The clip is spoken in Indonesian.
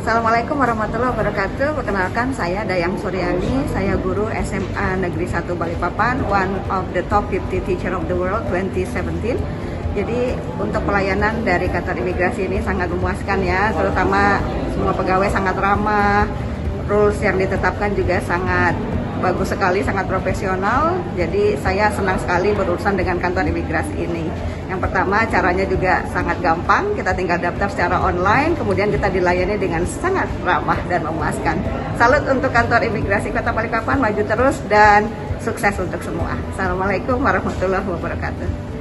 Assalamualaikum warahmatullahi wabarakatuh. Perkenalkan, saya Dayang Suryani, saya guru SMA Negeri 1 Balikpapan, one of the top 50 teacher of the world 2017. Jadi untuk pelayanan dari kantor imigrasi ini sangat memuaskan ya, terutama semua pegawai sangat ramah, rules yang ditetapkan juga sangat bagus sekali, sangat profesional. Jadi saya senang sekali berurusan dengan kantor imigrasi ini. Yang pertama, caranya juga sangat gampang, kita tinggal daftar secara online, kemudian kita dilayani dengan sangat ramah dan memuaskan. Salut untuk kantor imigrasi Kota Balikpapan, maju terus dan sukses untuk semua. Assalamualaikum warahmatullahi wabarakatuh.